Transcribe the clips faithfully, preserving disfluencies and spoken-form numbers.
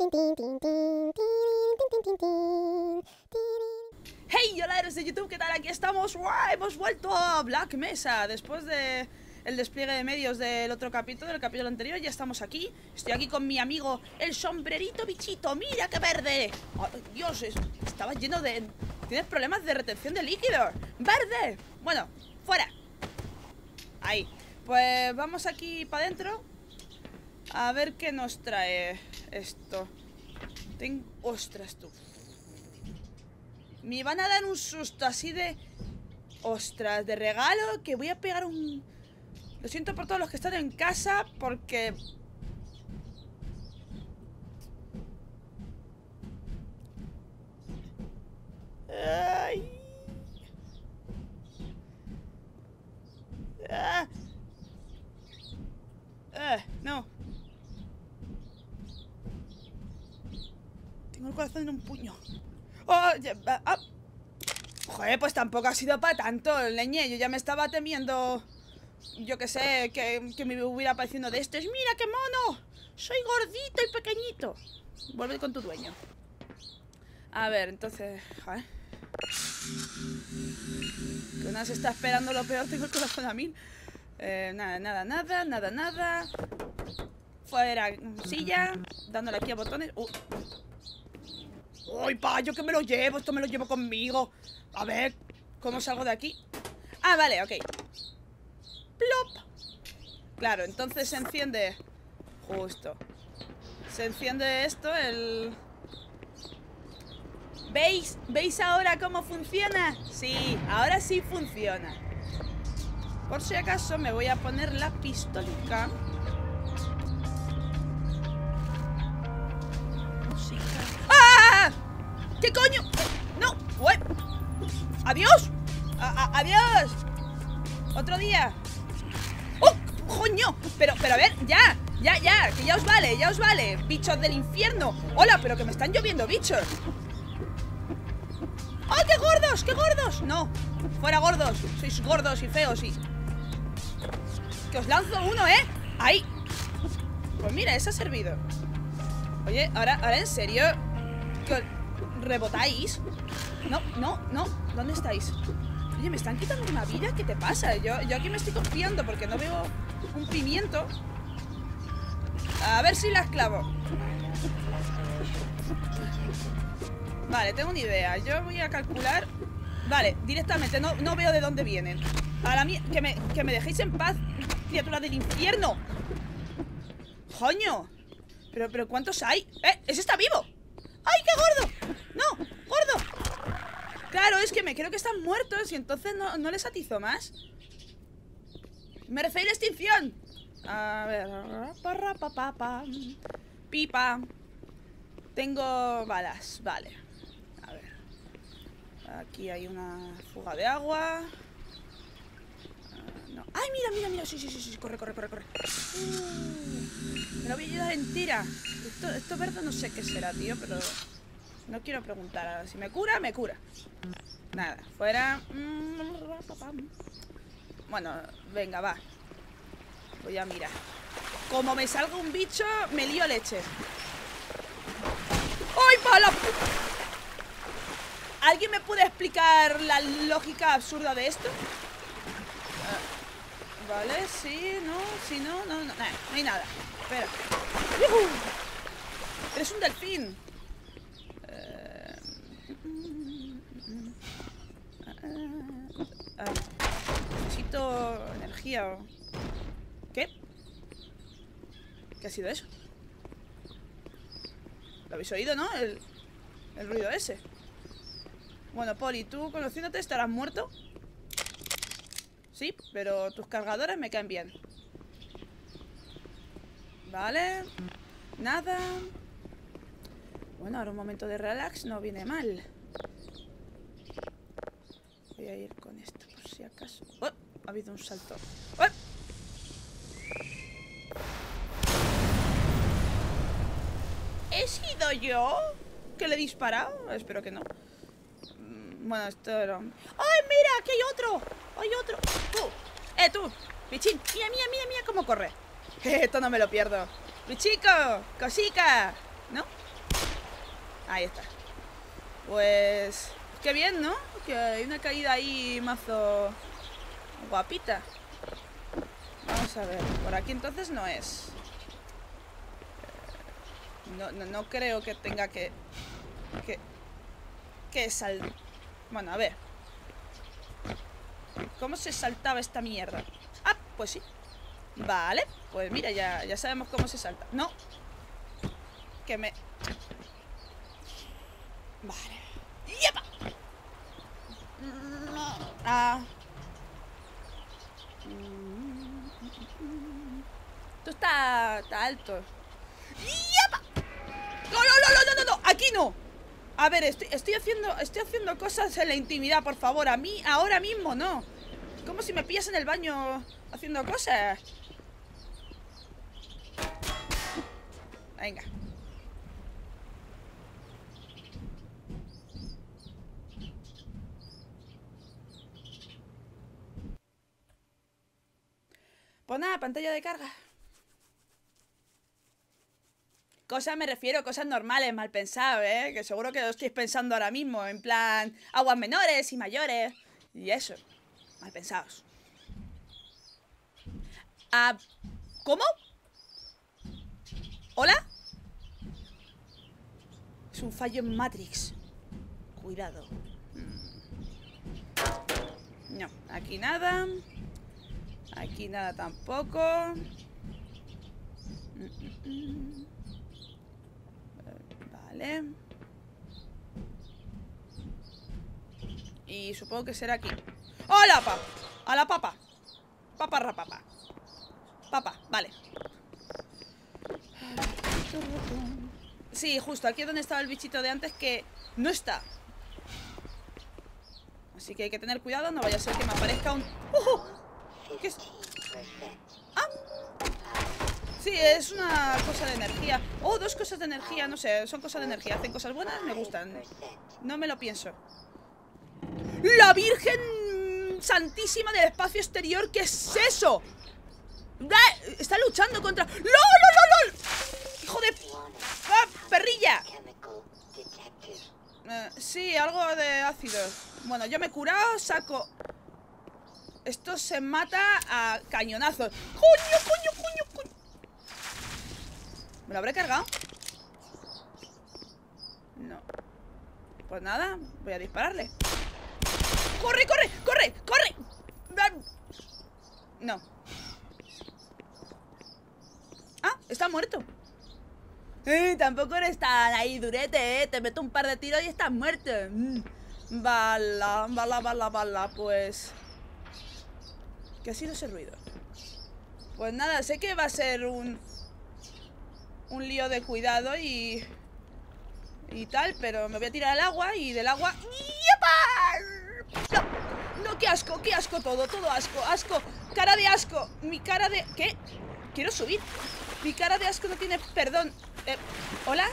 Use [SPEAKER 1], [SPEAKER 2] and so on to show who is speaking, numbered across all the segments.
[SPEAKER 1] Hey, hola héroes de YouTube, ¿qué tal? Aquí estamos. ¡Wow! Hemos vuelto a Black Mesa después de el despliegue de medios del otro capítulo, del capítulo anterior. Ya estamos aquí. Estoy aquí con mi amigo el sombrerito bichito. ¡Mira qué verde! Oh, Dios, es, estaba lleno de... Tienes problemas de retención de líquido. ¡Verde! Bueno, fuera. Ahí. Pues vamos aquí para adentro. A ver qué nos trae esto. Tengo... Ostras, tú. Me van a dar un susto así de... Ostras, de regalo. Que voy a pegar un... Lo siento por todos los que están en casa. Porque... Ay. Ah. Ah, no. Tengo el corazón en un puño. Oh, ya, ah. Joder, pues tampoco ha sido para tanto, leñe. Yo ya me estaba temiendo. Yo que sé, que, que me hubiera parecido de estos. ¡Mira qué mono! Soy gordito y pequeñito. Vuelve con tu dueño. A ver, entonces... Joder. Que una se está esperando lo peor. Tengo el corazón a mil. Eh, nada, nada, nada, nada, nada. Fuera silla. Dándole aquí a botones. Uh. ¡Uy, pa! Yo que me lo llevo. Esto me lo llevo conmigo. A ver, ¿cómo salgo de aquí? Ah, vale, ok. Plop. Claro, entonces se enciende. Justo. Se enciende esto, el... ¿Veis? ¿Veis ahora cómo funciona? Sí, ahora sí funciona. Por si acaso me voy a poner la pistolica. ¡Ah! ¿Qué coño? No, ué. ¡Adiós! A -a ¡Adiós! Otro día. ¡Oh! ¡Coño! Pero, pero a ver, ya, ya, ya, que ya os vale, ya os vale. Bichos del infierno. Hola, pero que me están lloviendo bichos. ¡Ay, qué gordos! ¡Qué gordos! No, fuera gordos. Sois gordos y feos y... Que os lanzo uno, ¿eh? ¡Ahí! Pues mira, ese ha servido. Oye, ahora, ahora en serio que rebotáis. No, no, no. ¿Dónde estáis? Oye, me están quitando una vida. ¿Qué te pasa? Yo, yo aquí me estoy confiando porque no veo un pimiento. A ver si las clavo. Vale, tengo una idea. Yo voy a calcular. Vale, directamente, no, no veo de dónde vienen. A la mía, que me, que me dejéis en paz, criatura del infierno. ¡Coño! Pero, pero ¿cuántos hay? ¡Eh! ¡Ese está vivo! ¡Ay, qué gordo! ¡No! ¡Gordo! Claro, es que me creo que están muertos y entonces no, no les atizo más. ¡Merecéis la extinción! A ver... Parra, pa, pa, pa. Pipa. Tengo balas, vale. A ver. Aquí hay una fuga de agua. Uh, no. ¡Ay, mira, mira, mira! Sí, sí, sí, sí. Corre, corre, corre, corre. Uh, me la voy a ayudar entera. Esto, esto verde no sé qué será, tío, pero... No quiero preguntar. Ahora, si me cura, me cura. Nada, fuera. Bueno, venga, va. Voy a mirar. Como me salga un bicho, me lío leche. ¡Ay, pala! ¿Alguien me puede explicar la lógica absurda de esto? Uh, vale, sí, no, sí, no, no, no, nah, no hay nada. Espera. ¡Yuhu! Eres un delfín. Ah, necesito energía. ¿Qué? ¿Qué ha sido eso? ¿Lo habéis oído, no? El, el ruido ese. Bueno, Poli, tú conociéndote estarás muerto. Sí, pero tus cargadores me caen bien. Vale. Nada. Bueno, ahora un momento de relax no viene mal. Voy a ir con esto por si acaso. ¡Oh! Ha habido un salto. ¡Oh! ¿He sido yo que le he disparado? Espero que no. Bueno, esto era... ¡Ay, mira! ¡Aquí hay otro! ¡Hay otro! ¡Tú! ¡Eh, tú! ¡Pichín! ¡Mira, mira, mira, mira cómo corre! Esto no me lo pierdo. ¡Pichico! ¡Cosica! ¿No? Ahí está. Pues... qué bien, ¿no? Que hay una caída ahí mazo guapita. Vamos a ver. Por aquí entonces no es. No, no, no creo que tenga que... Que... Que sal... Bueno, a ver. ¿Cómo se saltaba esta mierda? Ah, pues sí. Vale, pues mira, ya, ya sabemos cómo se salta. No. Que me... Vale. ¡Yepa! Ah. Esto está, está alto. ¡Yepa! No, no, no, no, no, no, no. Aquí no. A ver, estoy, estoy haciendo Estoy haciendo cosas en la intimidad, por favor. A mí, ahora mismo, no. Es como si me pillas en el baño haciendo cosas. Venga. Pues nada, pantalla de carga. Cosas me refiero, cosas normales, mal pensado, ¿eh? Que seguro que lo estáis pensando ahora mismo. En plan, aguas menores y mayores. Y eso. Mal pensados. Ah, ¿cómo? ¿Hola? Es un fallo en Matrix. Cuidado. No, aquí nada. Aquí nada tampoco. Vale. Y supongo que será aquí. ¡Hola, pa! ¡A la papa! Papa rapapa. Papa, vale. Sí, justo aquí es donde estaba el bichito de antes, que no está. Así que hay que tener cuidado, no vaya a ser que me aparezca un... ¡Uh! ¿Qué es? ¡Ah! Sí, es una cosa de energía. Oh, dos cosas de energía, no sé, son cosas de energía. Hacen cosas buenas, me gustan. No me lo pienso. ¡La Virgen Santísima del Espacio Exterior! ¿Qué es eso? Está luchando contra... ¡Lol, lol, lol, lol! ¡Hijo de... ¡Ah, perrilla! Eh, sí, algo de ácido. Bueno, yo me he curado, saco... Esto se mata a cañonazos. ¡Coño, coño, coño, coño! ¿Me lo habré cargado? No. Pues nada, voy a dispararle. ¡Corre, corre, corre, corre! No. Ah, está muerto. Eh, tampoco eres tan ahí durete, eh. Te meto un par de tiros y estás muerto. Mm. Bala, bala, bala, bala. Pues... ¿qué ha sido ese ruido? Pues nada, sé que va a ser un... un lío de cuidado y... y tal, pero me voy a tirar al agua y del agua... ¡Yepa! No, no, qué asco, qué asco todo, todo asco, asco. Cara de asco, mi cara de... ¿qué? Quiero subir. Mi cara de asco no tiene perdón. Eh, ¿Hola?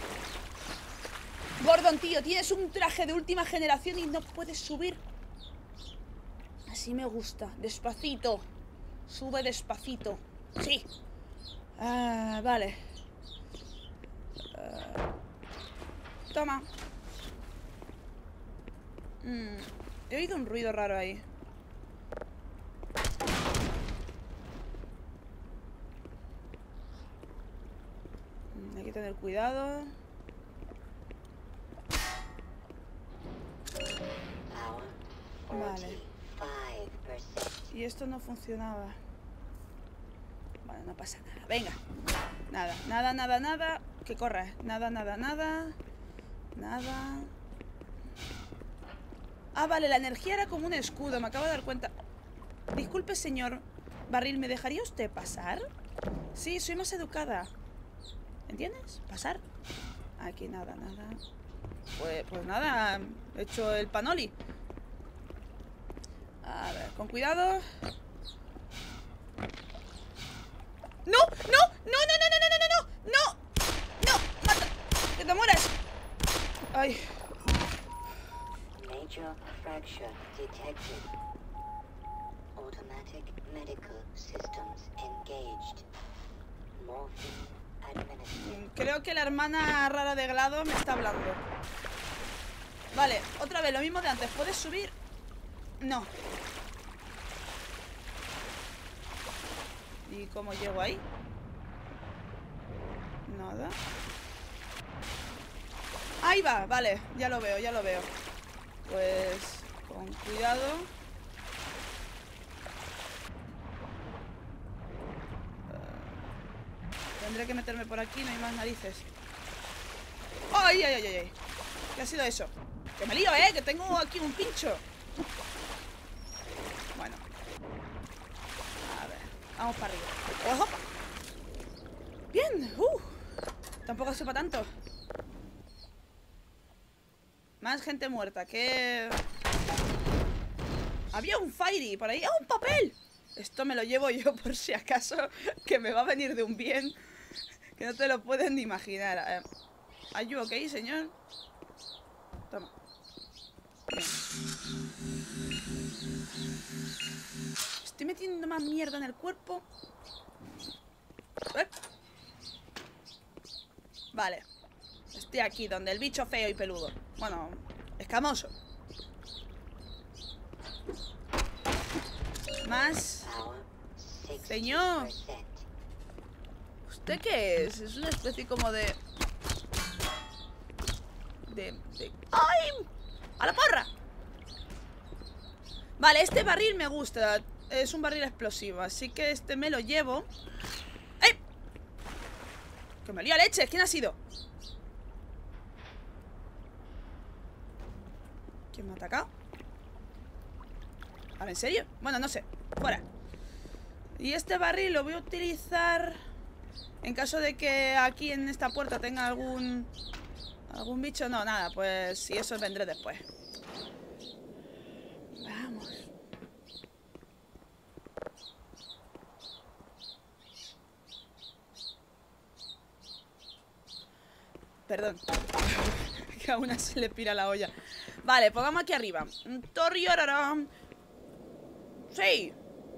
[SPEAKER 1] Gordon, tío, tienes un traje de última generación y no puedes subir. Así me gusta, despacito. Sube despacito. Sí. Ah, vale. Uh, toma. mm, He oído un ruido raro ahí. Hay que tener cuidado. Vale. Y esto no funcionaba. Bueno, no pasa nada. Venga. Nada, nada, nada, nada. Que corra. Nada, nada, nada. Nada. Ah, vale, la energía era como un escudo. Me acabo de dar cuenta. Disculpe, señor Barril, ¿me dejaría usted pasar? Sí, soy más educada. ¿Entiendes? Pasar. Aquí nada, nada. Pues, pues nada, he hecho el panoli. A ver, con cuidado. ¡No! ¡No! ¡No, no, no, no, no, no, no! ¡No! ¡No! ¡Mata! ¡Que te mueras! ¡Ay!
[SPEAKER 2] Major fracture detected. Automatic medical systems engaged. Morphine administered.
[SPEAKER 1] Creo que la hermana rara de Glado me está hablando. Vale, otra vez, lo mismo de antes. ¿Puedes subir? No. ¿Y cómo llego ahí? Nada. Ahí va, vale, ya lo veo, ya lo veo. Pues con cuidado. uh, Tendré que meterme por aquí, no hay más narices. ¡Ay, ay, ay, ay! ay! ¿Qué ha sido eso? Que me lío, ¿eh? Que tengo aquí un pincho. Bueno. A ver, vamos para arriba. ¡Ojo! Bien, uh. Tampoco sepa tanto. Más gente muerta, que... Había un Fairy por ahí. ¡Ah, un papel! Esto me lo llevo yo por si acaso, que me va a venir de un bien que no te lo pueden ni imaginar. eh, ¿Are you okay, señor? Toma. Bien. Estoy metiendo más mierda en el cuerpo. ¿Eh? Vale. Estoy aquí, donde el bicho feo y peludo. Bueno, escamoso. Más. Señor. ¿Usted qué es? Es una especie como de... De... de... ¡Ay! ¡A la porra! Vale, este barril me gusta. Es un barril explosivo, así que este me lo llevo. ¡Eh! ¡Que me lía leche! ¿Quién ha sido? ¿Quién me ha atacado? ¿Ahora en serio? Bueno, no sé. Fuera. Y este barril lo voy a utilizar en caso de que aquí en esta puerta tenga algún... ¿Algún bicho? No, nada. Pues si eso vendré después. Vamos. Perdón. Que a una se le pira la olla. Vale, pues vamos aquí arriba. Torriorara. Sí.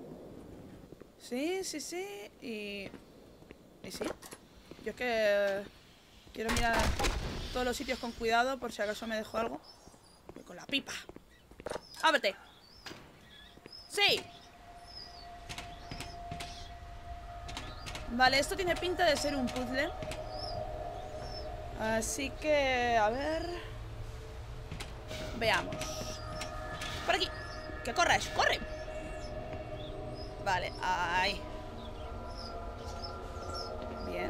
[SPEAKER 1] Sí, sí, sí. Y... Y sí. Yo es que... Quiero mirar todos los sitios con cuidado por si acaso me dejo algo. Voy con la pipa. ¡Ábrete! ¡Sí! Vale, esto tiene pinta de ser un puzzle. Así que... A ver... Veamos. Por aquí. ¡Que corras! ¡Corre! Vale, ahí. Bien.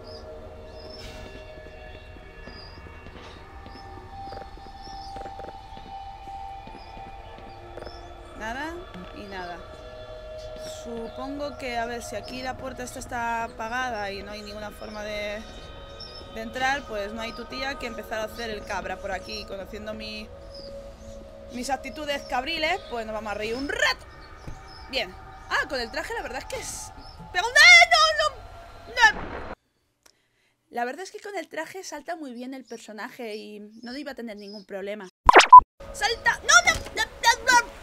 [SPEAKER 1] Nada y nada. Supongo que, a ver, si aquí la puerta esta está apagada y no hay ninguna forma de, de entrar, pues no hay tu tía que empezar a hacer el cabra por aquí. Conociendo mi, mis actitudes cabriles, pues nos vamos a reír un rato. Bien. Ah, con el traje la verdad es que es... ¡Pero no, no, no! ¡No! La verdad es que con el traje salta muy bien el personaje y no iba a tener ningún problema. ¡Salta! ¡No, no! ¡No, no, no!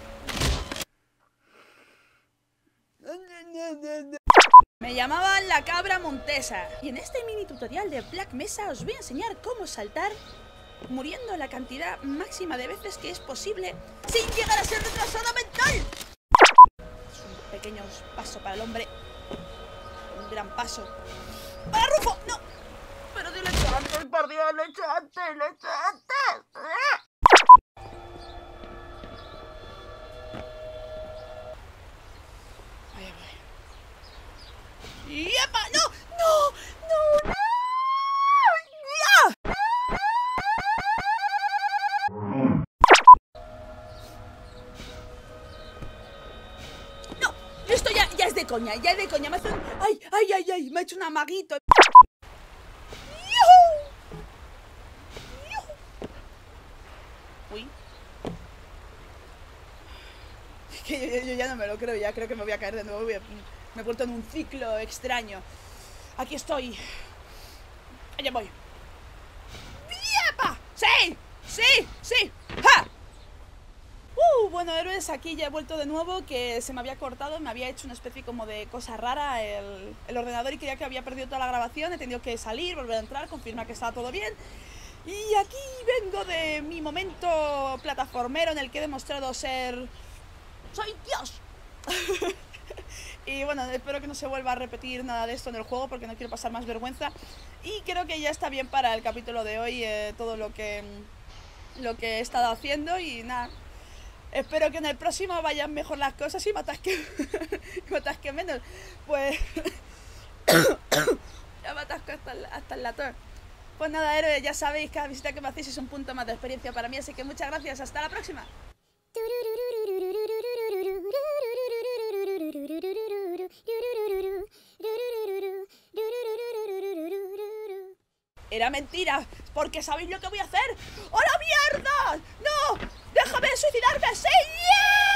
[SPEAKER 1] Me llamaban la cabra montesa. Y en este mini tutorial de Black Mesa os voy a enseñar cómo saltar muriendo la cantidad máxima de veces que es posible sin llegar a ser retrasado mental. Es un pequeño paso para el hombre, un gran paso para Rufo. ¡No! Pero dile antes, por Dios, lo he hecho antes, lo he hecho antes. ¡Yepa! ¡No! ¡No! ¡No! ¡No! ¡Ya! ¡No! Esto ya, ya es de coña, ya es de coña. Me hace un... ¡Ay, ay, ay, ay! Me ha hecho un amaguito. ¡Yuhu! ¡Yuhu! Uy. Que yo, yo, yo ya no me lo creo, ya creo que me voy a caer de nuevo. Voy a... Me he puesto en un ciclo extraño. Aquí estoy. Allá voy. ¡Yepa! ¡Sí! ¡Sí! ¡Sí! ¡Ja! ¡Uh! bueno, héroes, aquí ya he vuelto de nuevo, que se me había cortado, me había hecho una especie como de cosa rara el, el ordenador y creía que había perdido toda la grabación, he tenido que salir, volver a entrar, confirmar que estaba todo bien. Y aquí vengo de mi momento plataformero en el que he demostrado ser... ¡Soy Dios! Y bueno, espero que no se vuelva a repetir nada de esto en el juego porque no quiero pasar más vergüenza. Y creo que ya está bien para el capítulo de hoy eh, todo lo que, lo que he estado haciendo y nada... Espero que en el próximo vayan mejor las cosas y me atasque, me atasque menos. Pues... ya me atasco hasta el, hasta el latón. Pues nada, héroes, ya sabéis que cada visita que me hacéis es un punto más de experiencia para mí, así que muchas gracias, hasta la próxima. Era mentira, porque ¿sabéis lo que voy a hacer? ¡A la mierda! ¡No! ¡Déjame suicidarme! ¡Sí! ¡Yeah!